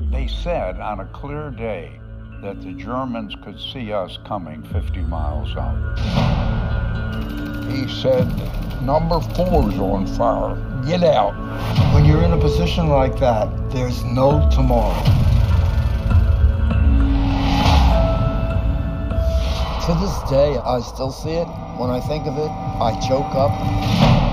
They said on a clear day that the Germans could see us coming 50 miles out. He said, "Number 4's on fire. Get out." When you're in a position like that, there's no tomorrow. To this day, I still see it. When I think of it, I choke up.